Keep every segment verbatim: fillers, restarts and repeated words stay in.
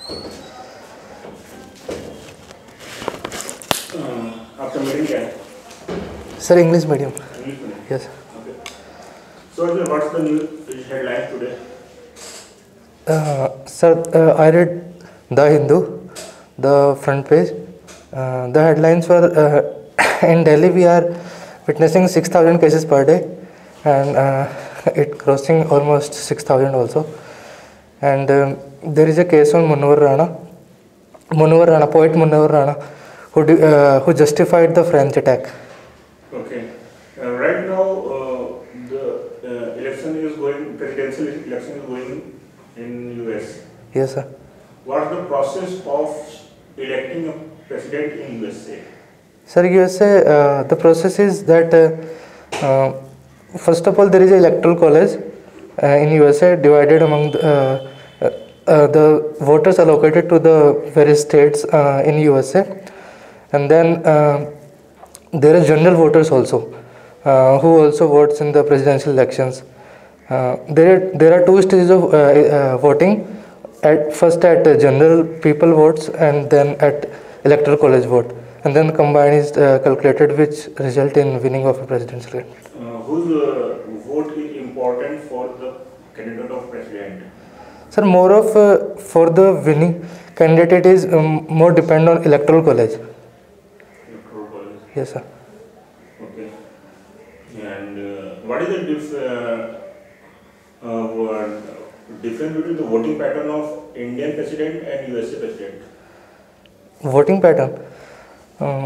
आपका मीडियम क्या है? Sir, English medium. English medium. Yes. Okay. So, Arjun, what's the new headline today? Uh, sir, uh, I read The Hindu, the front page. Uh, the headlines were uh, in Delhi we are witnessing six thousand cases per day, and uh, it crossing almost six thousand also. And um, there is a case on Munawar Rana, Munawar Rana, poet Munawar Rana, who do, uh, who justified the French attack. Okay. Uh, right now, uh, the uh, election is going, presidential election is going in U S. Yes, sir. What's the process of electing a president in U S A? Sir, U S A, uh, the process is that uh, uh, first of all there is an electoral college uh, in U S A divided among the, uh, uh, uh, the voters allocated to the various states uh, in U S A, and then uh, there are general voters also uh, who also votes in the presidential elections. Uh, there, there are two stages of uh, uh, voting. At first at uh, general people votes and then at electoral college vote, and then combined is uh, calculated, which result in winning of a presidential candidate. Uh, whose uh, vote is important for the candidate of president? Sir, more of uh, for the winning candidate is um, more depend on electoral college. Electoral college. Yes, sir. Okay. And uh, what is the dif uh, uh, difference between the voting pattern of Indian president and U S A president? Voting pattern. Uh,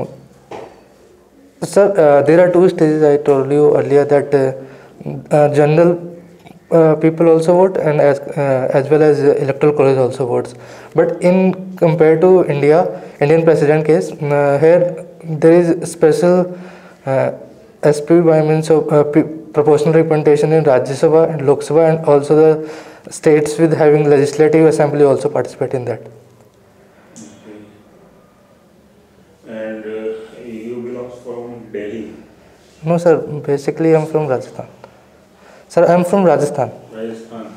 sir, uh, there are two stages. I told you earlier that uh, uh, general uh, people also vote, and as uh, as well as electoral college also votes. But in compared to India, Indian president case, uh, here there is special uh, S P by means of uh, proportional representation in Rajya Sabha and Lok Sabha, and also the states with having legislative assembly also participate in that. Okay. And uh, you belong from Delhi? No, sir. Basically, I am from Rajasthan. Sir, I am from Rajasthan. Rajasthan.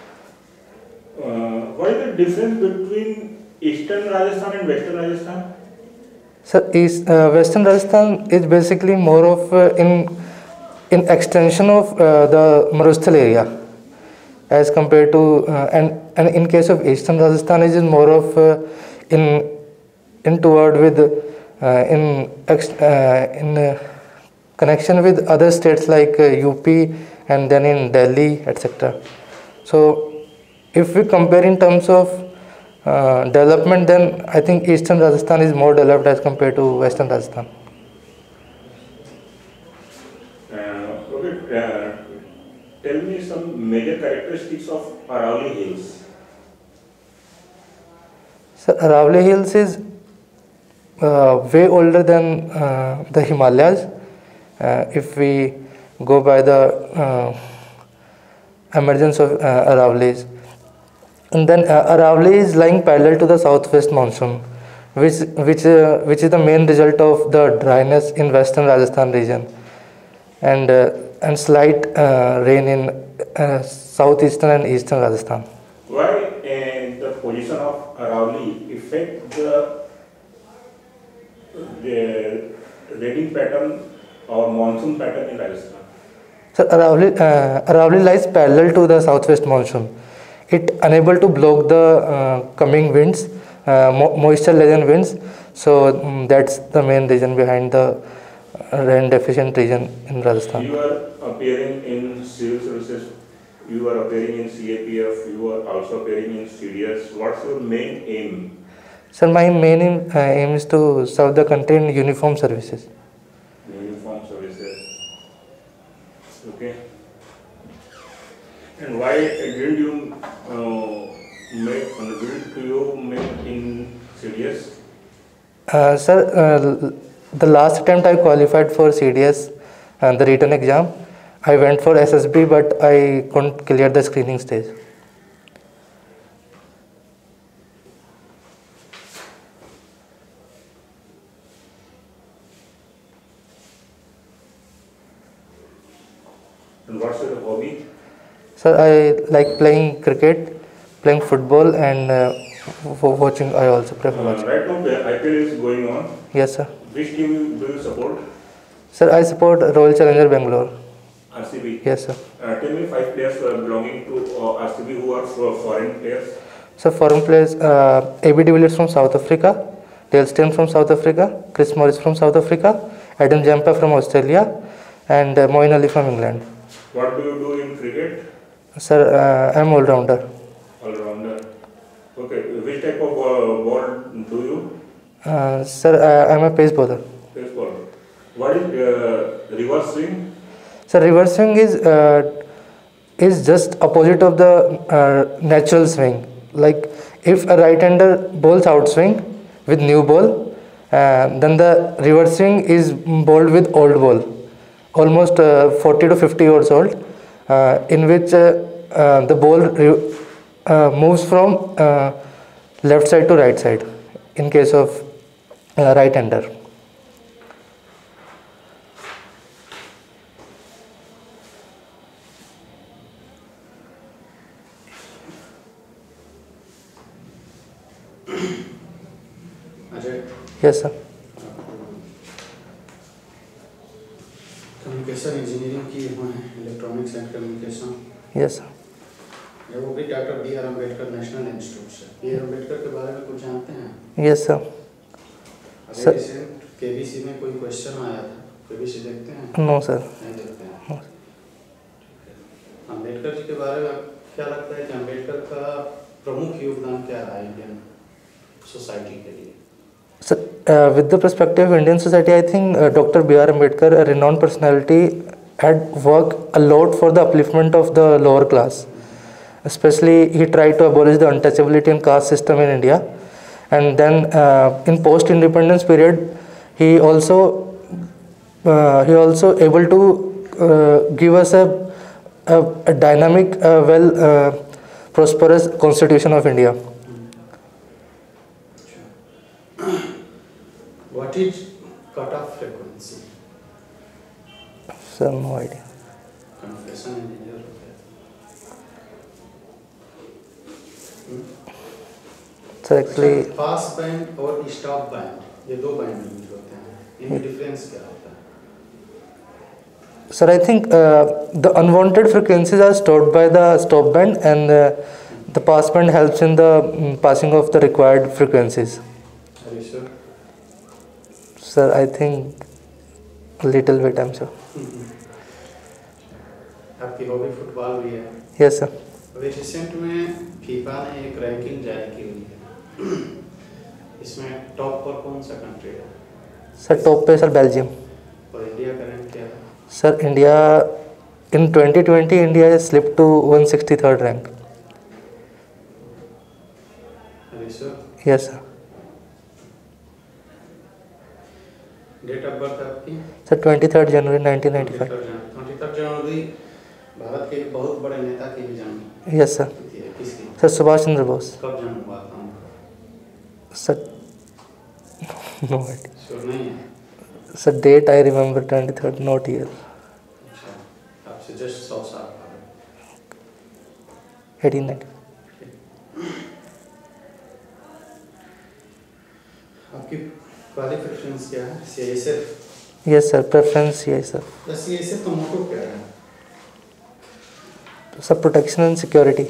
Uh, what is the difference between Eastern Rajasthan and Western Rajasthan? Sir, East, uh, Western Rajasthan is basically more of uh, in in extension of uh, the Marusthal area, as compared to uh, and and in case of Eastern Rajasthan, it is more of uh, in in toward with uh, in ex, uh, in uh, connection with other states like uh, U P and then in Delhi, et cetera. So, if we compare in terms of uh, development, then I think Eastern Rajasthan is more developed as compared to Western Rajasthan. Uh, okay. Uh, tell me some major characteristics of Aravalli Hills. So, Aravalli Hills is uh, way older than uh, the Himalayas. Uh, if we go by the uh, emergence of uh, Aravallis. And then uh, Aravalli is lying parallel to the southwest monsoon, which which uh, which is the main result of the dryness in western Rajasthan region, and uh, and slight uh, rain in uh, southeastern and eastern Rajasthan. Why uh, the position of Aravalli affect the the rain pattern or monsoon pattern in Rajasthan? So Aravalli, uh, Aravalli lies parallel to the southwest monsoon. It unable to block the uh, coming winds, uh, mo moisture laden winds. So um, that's the main reason behind the uh, rain deficient region in Rajasthan. You are appearing in civil services, you are appearing in C A P F, you are also appearing in C D S. What's your main aim? Sir, my main aim, uh, aim is to serve the country in uniform services. Uniform services. Okay. And why didn't you uh, make, didn't you make in C D S? Uh, sir, uh, the last attempt I qualified for C D S and the written exam. I went for S S B, but I couldn't clear the screening stage. And what's your hobby? Sir, I like playing cricket, playing football, and uh, for watching. I also prefer Uh, watching. right now, the I P L is going on. Yes, sir. Which team do you support? Sir, I support Royal Challenger Bangalore. R C B. Yes, sir. Uh, tell me five players uh, belonging to uh, R C B who are for foreign players. So foreign players, uh, A B de Villiers from South Africa, Dale Steyn from South Africa, Chris Morris from South Africa, Adam Jampa from Australia, and uh, Moeen Ali from England. What do you do in cricket? Sir, uh, I'm all-rounder. All-rounder. Okay. Which type of uh, ball do you? Uh, sir, uh, I'm a pace bowler. Pace ball. What is uh, reverse swing? So reverse swing is uh, is just opposite of the uh, natural swing. Like if a right-hander bowls outswing with new ball, uh, then the reverse swing is bowled with old ball, almost uh, forty to fifty years old, uh, in which uh, uh, the ball re- uh, moves from uh, left side to right side in case of uh, right-hander. Ajay, Yes, sir. Communication engineering की हुए हैं, electronics and communication. Yes, sir. ये वो भी doctor B R Ambedkar national institute से। B R Ambedkar के बारे में कुछ जानते हैं? Yes, sir. अभी sir- recent K B C में कोई क्वेश्चन आया था, के बी सी देखते हैं? No, sir. नहीं देखते हैं। अम्बेडकर जी के बारे में क्या लगता है कि अम्बेडकर का प्रमुख योगदान क्या रहा इंडियन सोसाइटी के लिए? So, uh, with the perspective of Indian society, I think uh, Doctor B R Ambedkar, a renowned personality, had worked a lot for the upliftment of the lower class. Especially, he tried to abolish the untouchability and caste system in India. And then, uh, in post-independence period, he also uh, he also able to uh, give us a a, a dynamic, uh, well, uh, prosperous constitution of India. What is cutoff frequency? Sir, no idea. Communication engineer होते हैं। Sir, actually. Pass band और stop band, ये दो band use होते हैं, इनमें difference क्या होता है? Sir, I think uh, the unwanted frequencies are stopped by the stop band, and uh, the pass band helps in the mm, passing of the required frequencies. Are you sure? Sir, I think a little bit, I'm sure. आपकी hobby football भी है। Yes, sir. अभी recent में FIFA ने एक ranking जारी की हुई है, इसमें टॉप पर कौन सा कंट्री है? Sir, top पे sir Belgium. और इंडिया का रैंक क्या है? Sir, India in twenty twenty India has slipped to one hundred sixty-third rank. Are you sure? Yes, sir. Date of birth आपकी? Sir, twenty-third January nineteen ninety-five. Twenty जनवरी भारत के एक बहुत बड़े नेता की भी जन्म Yes, sir. तिथि है, किसकी? Sir, Subhash Chandra Bose. कब जन्म हुआ था उनका? Sir, no idea. श्योर नहीं है? Sir, date I remember twenty-third, not year. अच्छा, आपसे जस्ट सौ साल पहले। eighteen ninety. आपकी क्वालिफिकेशंस क्या है? C I S F? Yes, sir. Preference, yes, sir. C I S F का मोटो क्या है? Sir, protection and security.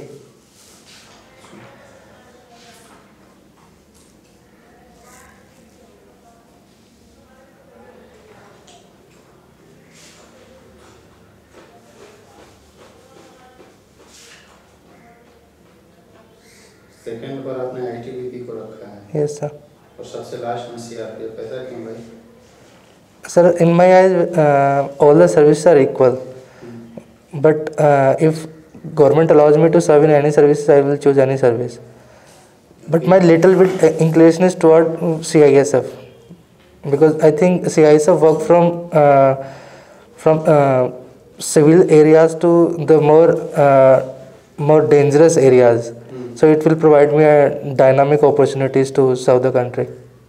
Second पर आपने आई टी बी पी को रखा है Yes, sir. और सबसे लास्ट में सी आर पी एफ, ऐसा क्यों भाई? Sir, in my eyes, uh, all the services are equal. But uh, if government allows me to serve in any services, I will choose any service. But my little bit uh, inclination is toward uh, C I S F, because I think C I S F work from uh, from uh, civil areas to the more uh, more dangerous areas. So it will provide me a dynamic opportunities to serve the country.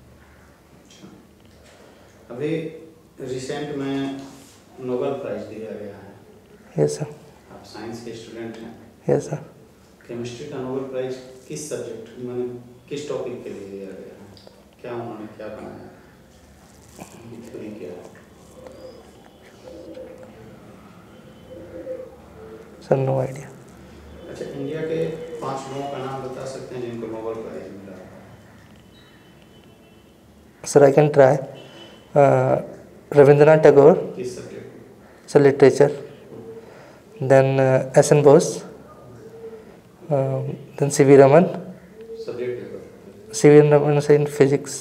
अभी recent में Nobel prize दिया गया है। Yes, sir. आप science के student हैं। Yes, sir. Chemistry का Nobel prize किस सब्जेक्ट, माने किस टॉपिक के लिए दिया गया है, क्या उन्होंने क्या बनाया, थ्योरी क्या है? Sir no idea. अच्छा, इंडिया के पांच लोगों का नाम बता सकते हैं जिनको नोबेल प्राइज मिला? Sir I can try. Rabindranath Tagore, किस subject? Sir literature. Then S N Bose, then C V Raman, subject? C V Raman sir in physics.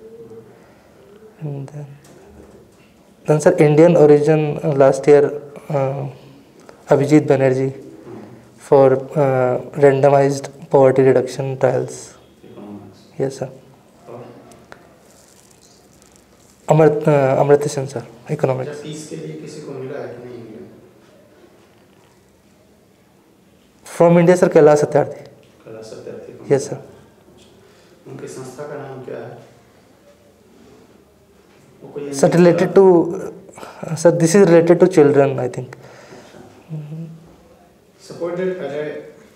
And then, then sir, Indian origin uh, last year, uh, Abhijit Banerjee for uh, randomized poverty reduction trials. Economics? Yes sir. और Amrit uh, Amritya Sen sir, अच्छा, economics. Peace के लिए किसी को मिला है कि नहीं मिला? From India sir, Kailash Satyarthi. कला सत्यार्थी को? Yes sir. उनकी संस्था का नाम क्या है? वो कोई Sir related to uh, sir, this is related to children I think. Supported Ajay,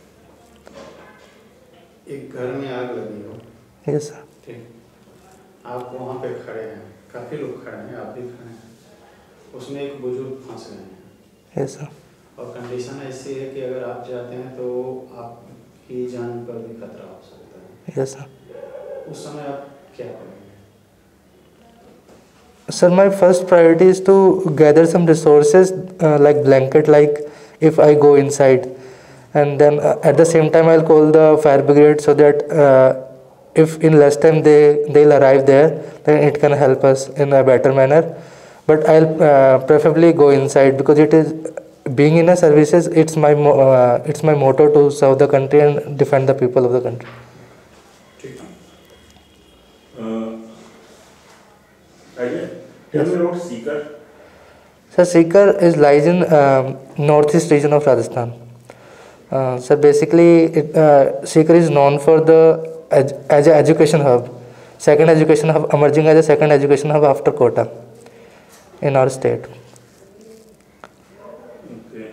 एक घर में आग लगी हो, Yes sir. ठीक, आप वहाँ पे खड़े हैं, काफी लोग खड़े हैं, आप भी खड़े हैं, उसमें एक बुजुर्ग फंस गए हैं Yes sir. और कंडीशन ऐसी है कि अगर आप जाते हैं तो आपकी जान पर भी खतरा हो सकता है, Yes sir. उस समय आप क्या करेंगे? Sir, my first priority is to gather some resources uh, like blanket, like if I go inside, and then uh, at the same time I'll call the fire brigade so that uh, if in less time they they'll arrive there, then it can help us in a better manner. But I'll uh, preferably go inside because it is being in a services. It's my mo- uh, it's my motto to serve the country and defend the people of the country. ठीक है। Uh, Ajay, tell me about Seeker. So Sikar is lies in um, northeast region of Rajasthan. Uh, so basically, it, uh, Sikar is known for the ed- as an education hub, second education hub, emerging as a second education hub after Kota in our state. Okay.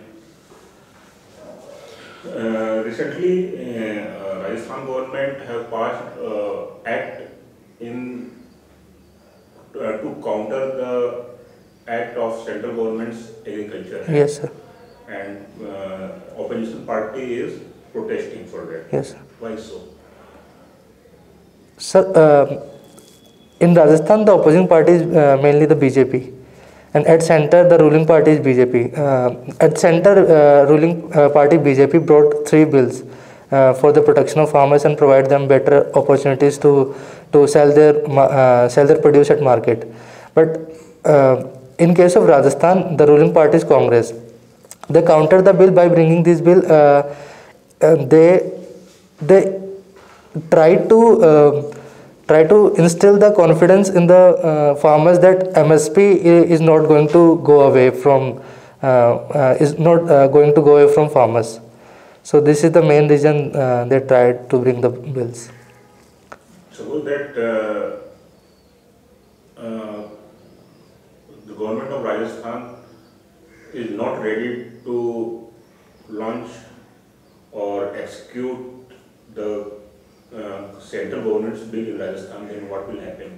Uh, recently, uh, Rajasthan government have passed uh, act in uh, to counter the act of central government's agriculture act. Yes, sir. And uh, opposition party is protesting for that. Yes, sir. Why so? Sir, uh, in Rajasthan, the opposing party is uh, mainly the B J P, and at center, the ruling party is B J P. Uh, at center, uh, ruling uh, party B J P brought three bills uh, for the protection of farmers and provide them better opportunities to to sell their ma- uh, sell their produce at market. But uh, in case of Rajasthan, the ruling party is Congress. They countered the bill by bringing this bill. Uh, uh, they they try to uh, try to instill the confidence in the uh, farmers that M S P is not going to go away from uh, uh, is not uh, going to go away from farmers. So this is the main reason uh, they tried to bring the bills. Suppose that uh, uh, the government of Rajasthan is not ready to launch or execute the uh, central government's bill in Rajasthan, then what will happen?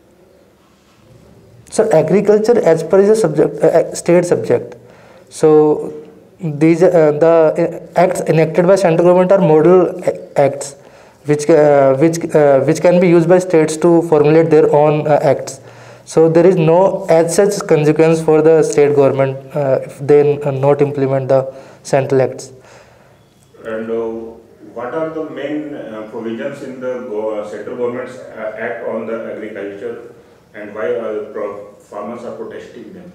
So agriculture as per is a subject, uh, state subject. So these uh, the acts enacted by central government are model acts, which uh, which uh, which can be used by states to formulate their own uh, acts. So there is no as such consequence for the state government uh, if they uh, not implement the central acts. And uh, what are the main uh, provisions in the go- uh, central government's uh, act on the agriculture, and why uh, pro- farmers are protesting them?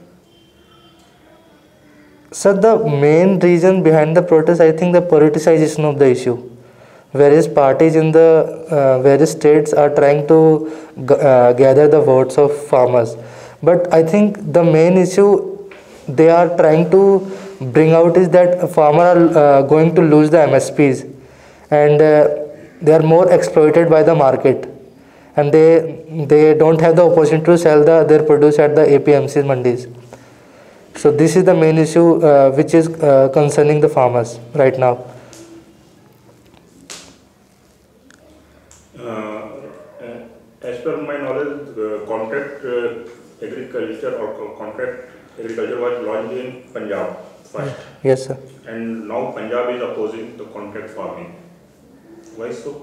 So the main reason behind the protest, I think, the politicization of the issue. Various parties in the uh, various states are trying to g- uh, gather the votes of farmers, but I think the main issue they are trying to bring out is that farmers are uh, going to lose the M S Ps, and uh, they are more exploited by the market, and they they don't have the opportunity to sell the, their produce at the A P M C mandis. So this is the main issue uh, which is uh, concerning the farmers right now. Uh, uh, as per my knowledge, uh, contract uh, agriculture or co- contract agriculture was launched in Punjab first, Yes, sir. and now Punjab is opposing the contract farming. Why so?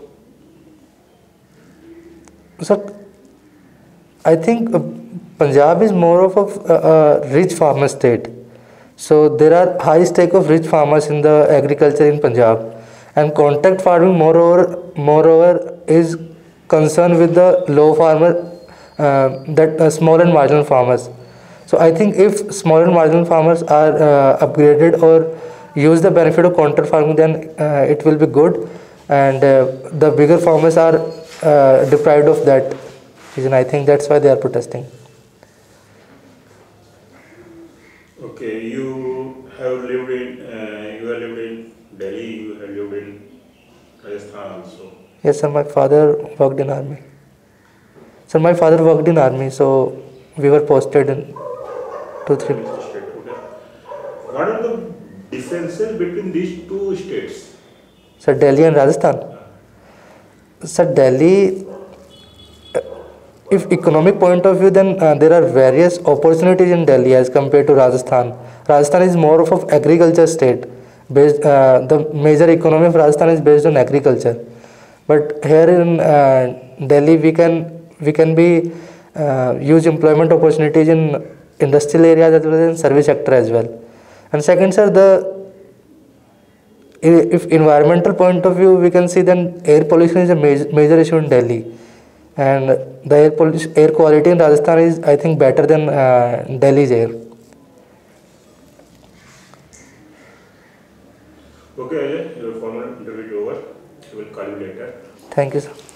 So, I think uh, Punjab is more of a, uh, a rich farmer state. So there are high stake of rich farmers in the agriculture in Punjab, and contract farming moreover moreover is concerned with the low farmer, uh, that uh, small and marginal farmers. So I think if small and marginal farmers are uh, upgraded or use the benefit of contract farming, then uh, it will be good, and uh, the bigger farmers are uh, deprived of that reason. I think that's why they are protesting. Okay, you have lived in uh, you have lived in Delhi. You have lived in Rajasthan also. Yes, sir. My father worked in army. Sir, my father worked in army, so we were posted in two three. In this state, okay. What are the differences between these two states? Sir, Delhi and Rajasthan. Sir, Delhi, uh, if economic point of view, then uh, there are various opportunities in Delhi as compared to Rajasthan. Rajasthan is more of an agriculture state. Based, uh, the major economy of Rajasthan is based on agriculture. But here in uh, Delhi, we can we can be uh, use employment opportunities in industrial areas as well as in service sector as well. And second, sir, the if environmental point of view, we can see then air pollution is a major, major issue in Delhi, and the air pollution, air quality in Rajasthan is, I think, better than uh, Delhi's air. Okay, Ajay, your formal interview is over. We will call you later. Thank you, sir.